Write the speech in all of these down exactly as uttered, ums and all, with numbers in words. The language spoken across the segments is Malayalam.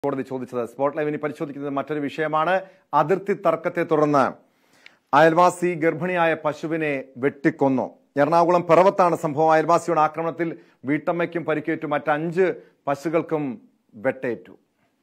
കോടതി ചോദിച്ചത്. സ്പോട്ട് ലൈവ് ഇനി പരിശോധിക്കുന്നത് മറ്റൊരു വിഷയമാണ്. അതിർത്തി തർക്കത്തെ തുടർന്ന് അയൽവാസി ഗർഭിണിയായ പശുവിനെ വെട്ടിക്കൊന്നു. എറണാകുളം പിറവത്താണ് സംഭവം. അയൽവാസിയുടെ ആക്രമണത്തിൽ വീട്ടമ്മയ്ക്കും പരിക്കേറ്റു, മറ്റഞ്ച് പശുക്കൾക്കും വെട്ടേറ്റു.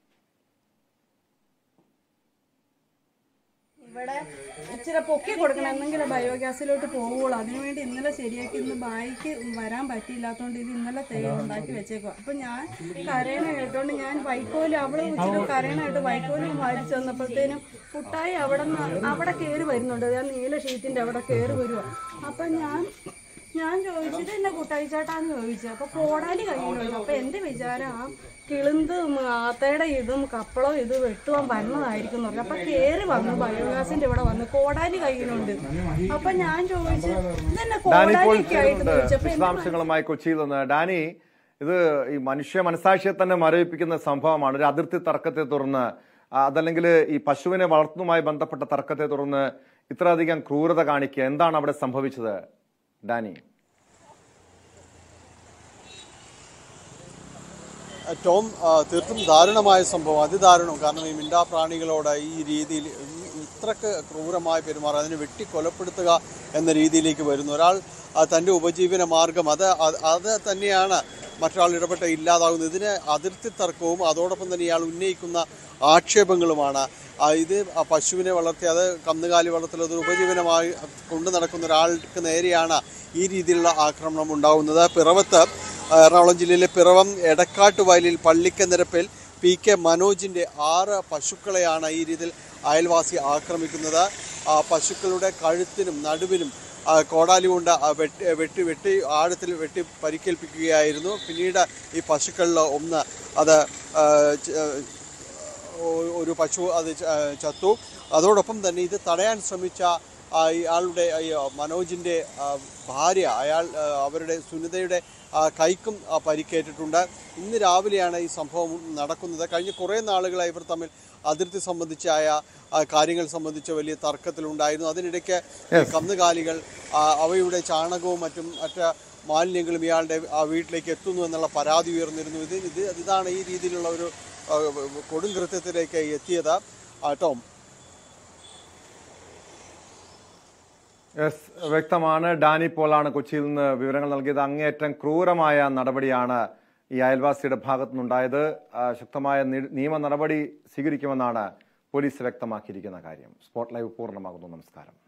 ഇവിടെ ഇച്ചിരി പൊക്കി കൊടുക്കണം, എന്തെങ്കിലും ബയോഗ്യാസിലോട്ട് പോവുള്ളൂ. അതിനുവേണ്ടി ഇന്നലെ ശരിയാക്കി ഇന്ന് ബായിക്ക് വരാൻ പറ്റിയില്ലാത്തതുകൊണ്ട് ഇത് ഇന്നലെ തേങ്ങ ഉണ്ടാക്കി വെച്ചേക്കുക. അപ്പം ഞാൻ കരയണ കേട്ടോണ്ട് ഞാൻ വൈക്കോല് അവള് ഇച്ചിരി കരയണായിട്ട് വൈക്കോലും വാരിച്ചു വന്നപ്പോഴത്തേനും കുട്ടായി അവിടെ നിന്ന് അവിടെ കയറി വരുന്നുണ്ട്. ഞാൻ നീല ഷീറ്റിൻ്റെ അവിടെ കയറി വരുക. അപ്പം ഞാൻ ഞാൻ ചോദിച്ചത് എന്നെ കുട്ടായി ചേട്ടാന്ന് ചോദിച്ചു. അപ്പോൾ കോടാലി കയ്യിലുണ്ട്. അപ്പോൾ എൻ്റെ വിചാരം ആ കിളിന്തും ആത്തയുടെ ഇതും കപ്പളവും ഇത് വെട്ടുവാൻ വരുന്നതായിരിക്കും എന്ന് പറഞ്ഞു. അപ്പം കയറി വന്നു, ബയോഗ്യാസിൻ്റെ ഇവിടെ വന്നു, കോടാലി കയ്യിലുണ്ട്. അപ്പം ഞാൻ ചോദിച്ചു ഇതെന്നെ കോടാലിയൊക്കെ ആയിട്ട് ചോദിച്ചപ്പോൾ വിശദാംശങ്ങളുമായി കൊച്ചിയിൽ നിന്ന് ഡാനി, ഇത് ഈ മനുഷ്യ മനസാക്ഷിയെ തന്നെ മരവിപ്പിക്കുന്ന സംഭവമാണ്. ഒരു അതിർത്തി തർക്കത്തെ തുടർന്ന്, അതല്ലെങ്കിൽ ഈ പശുവിനെ വളർത്തുന്നതുമായി ബന്ധപ്പെട്ട തർക്കത്തെ തുടർന്ന് ഇത്രയധികം ക്രൂരത കാണിക്കുക, എന്താണ് അവിടെ സംഭവിച്ചത് ഡാനി? ടോം, തീർത്തും ദാരുണമായ സംഭവം, അതിദാരുണം. കാരണം ഈ മിണ്ടാപ്രാണികളോട് ഈ രീതിയിൽ ഇത്രക്ക് ക്രൂരമായി പെരുമാറുക, അതിനെ വെട്ടി കൊലപ്പെടുത്തുക എന്ന രീതിയിലേക്ക് വരുന്നു. ഒരാൾ തൻ്റെ ഉപജീവന മാർഗം അത് അത് തന്നെയാണ് മറ്റൊരാൾ ഇടപെട്ട് ഇല്ലാതാകുന്നത്. ഇതിന് അതിർത്തി തർക്കവും അതോടൊപ്പം തന്നെ ഇയാൾ ഉന്നയിക്കുന്ന ആക്ഷേപങ്ങളുമാണ്. ഇത് പശുവിനെ വളർത്തി അത് കന്നുകാലി വളർത്തൽ അതൊരു ഉപജീവനമായി കൊണ്ടു നടക്കുന്ന ഒരാൾക്ക് നേരെയാണ് ഈ രീതിയിലുള്ള ആക്രമണം ഉണ്ടാകുന്നത്. പിറവത്ത്, എറണാകുളം ജില്ലയിലെ പിറവം എടക്കാട്ട് വയലിൽ പള്ളിക്കനിരപ്പിൽ പി കെ മനോജിൻ്റെ ആറ് പശുക്കളെയാണ് ഈ രീതിയിൽ അയൽവാസി ആക്രമിക്കുന്നത്. പശുക്കളുടെ കഴുത്തിനും നടുവിനും കോടാലി കൊണ്ട് വെട്ടി വെട്ടി വെട്ടി ആഴത്തിൽ വെട്ടി പരിക്കേൽപ്പിക്കുകയായിരുന്നു. പിന്നീട് ഈ പശുക്കളിൽ ഒന്ന് അത് ഒരു പശു അത് ചത്തു. അതോടൊപ്പം തന്നെ ഇത് തടയാൻ ശ്രമിച്ച ഇയാളുടെ മനോജിൻ്റെ ഭാര്യ, അയാൾ അവരുടെ സുനിതയുടെ കൈക്കും പരിക്കേറ്റിട്ടുണ്ട്. ഇന്ന് രാവിലെയാണ് ഈ സംഭവം നടക്കുന്നത്. കഴിഞ്ഞ കുറേ നാളുകളായി ഇവർ തമ്മിൽ അതിർത്തി സംബന്ധിച്ചായ കാര്യങ്ങൾ സംബന്ധിച്ച് വലിയ തർക്കത്തിലുണ്ടായിരുന്നു. അതിനിടയ്ക്ക് കന്നുകാലികൾ അവയുടെ ചാണകവും മറ്റും മറ്റ് മാലിന്യങ്ങളും ഇയാളുടെ വീട്ടിലേക്ക് എത്തുന്നു എന്നുള്ള പരാതി ഉയർന്നിരുന്നു. ഇത് ഇത് ഇതാണ് ഈ രീതിയിലുള്ള ഒരു കൊടുംകൃത്യത്തിലേക്ക് എത്തിയത്. ടോം, യെസ്, വ്യക്തമാണ്. ഡാനി പോളാണ് കൊച്ചിയിൽ നിന്ന് വിവരങ്ങൾ നൽകിയത്. അങ്ങേയറ്റം ക്രൂരമായ നടപടിയാണ് ഈ അയൽവാസിയുടെ ഭാഗത്തു നിന്നുണ്ടായത്. ശക്തമായ നിയമ നടപടി സ്വീകരിക്കുമെന്നാണ് പോലീസ് വ്യക്തമാക്കിയിരിക്കുന്ന കാര്യം. സ്പോട്ട് ലൈവ് പൂർണ്ണമാകുന്നു. നമസ്കാരം.